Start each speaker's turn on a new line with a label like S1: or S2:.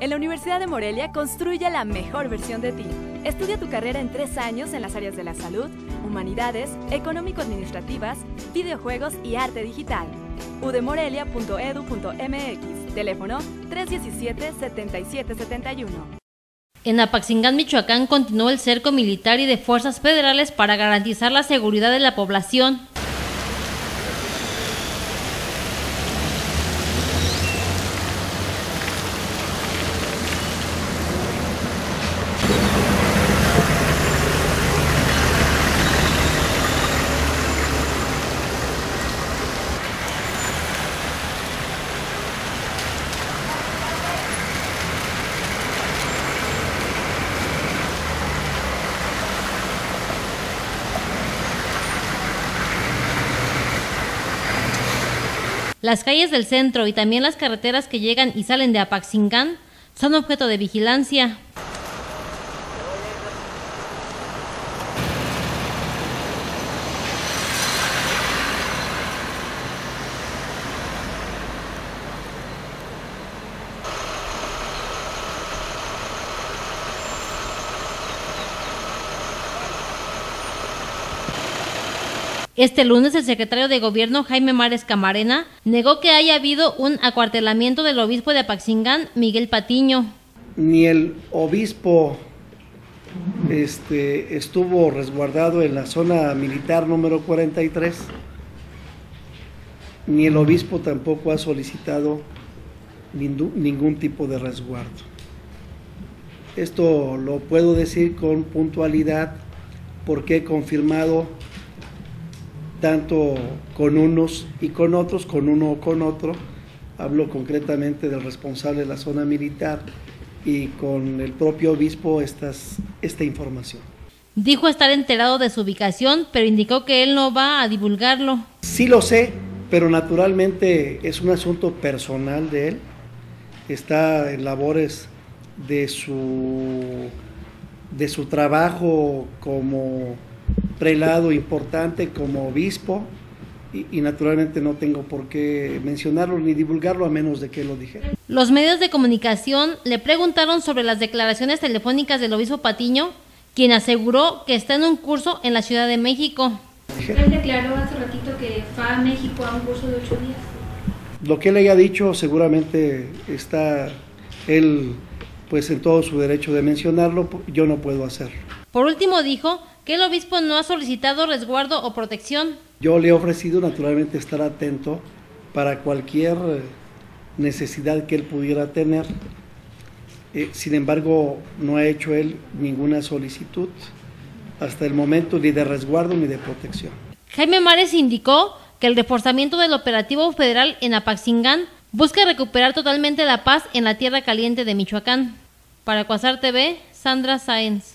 S1: En la Universidad de Morelia construye la mejor versión de ti. Estudia tu carrera en 3 años en las áreas de la salud, humanidades, económico-administrativas, videojuegos y arte digital. udemorelia.edu.mx, teléfono 317-7771.
S2: En Apaxingán, Michoacán, continuó el cerco militar y de fuerzas federales para garantizar la seguridad de la población. Las calles del centro y también las carreteras que llegan y salen de Apaxingán son objeto de vigilancia. Este lunes, el secretario de Gobierno, Jaime Mares Camarena, negó que haya habido un acuartelamiento del obispo de Apaxingán, Miguel Patiño.
S3: Ni el obispo estuvo resguardado en la zona militar número 43, ni el obispo tampoco ha solicitado ningún tipo de resguardo. Esto lo puedo decir con puntualidad porque he confirmado tanto con unos y con otros, con uno o con otro, hablo concretamente del responsable de la zona militar y con el propio obispo esta información.
S2: Dijo estar enterado de su ubicación, pero indicó que él no va a divulgarlo.
S3: Sí lo sé, pero naturalmente es un asunto personal de él, está en labores de su trabajo como prelado importante, como obispo, y naturalmente no tengo por qué mencionarlo ni divulgarlo a menos de que lo dijera.
S2: Los medios de comunicación le preguntaron sobre las declaraciones telefónicas del obispo Patiño, quien aseguró que está en un curso en la Ciudad de México.
S4: Él declaró hace ratito que fue a México a un curso de 8 días.
S3: Lo que él haya dicho seguramente está él pues en todo su derecho de mencionarlo, yo no puedo hacerlo.
S2: Por último dijo que el obispo no ha solicitado resguardo o protección.
S3: Yo le he ofrecido naturalmente estar atento para cualquier necesidad que él pudiera tener. Sin embargo, no ha hecho él ninguna solicitud hasta el momento ni de resguardo ni de protección.
S2: Jaime Mares indicó que el reforzamiento del operativo federal en Apaxingán busca recuperar totalmente la paz en la tierra caliente de Michoacán. Para Cuasar TV, Sandra Sáenz.